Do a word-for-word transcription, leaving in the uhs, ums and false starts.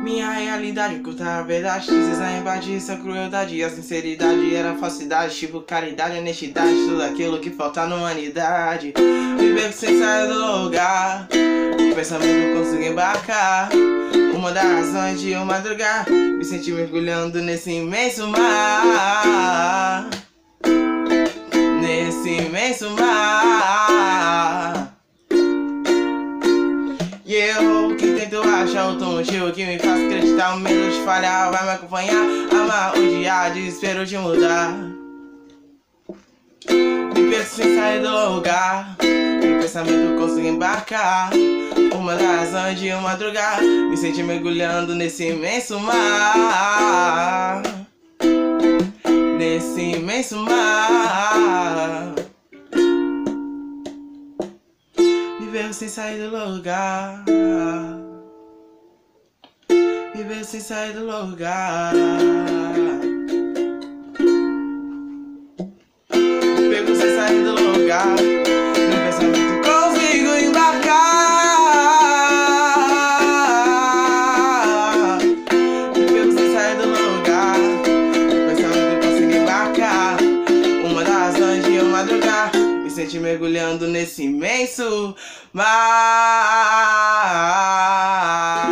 Minha realidade oculta a verdade, tristeza, empatia, essa crueldade. A sinceridade era falsidade, tipo caridade, honestidade, tudo aquilo que falta na humanidade. Viver sem sair do lugar, o pensamento consigo embarcar. Uma das razões de eu madrugar, me sentir mergulhando nesse imenso mar. Nesse imenso mar. E eu que tento achar outro motivo que me faz acreditar. O medo de falhar vai me acompanhar. Amar, odiar, desespero de mudar. Me perco sem sair do lugar, no pensamento consigo embarcar. Uma das razões de eu madrugar, me sentir mergulhando nesse imenso mar. Nesse imenso mar. Viver sem sair do lugar. Viver sem sair do lugar. Pego sem sair do lugar, no pensamento consigo embarcar. Pego sem sair do lugar, no pensamento consigo embarcar. Uma das razões de eu madrugar, me sentir mergulhando nesse imenso mar.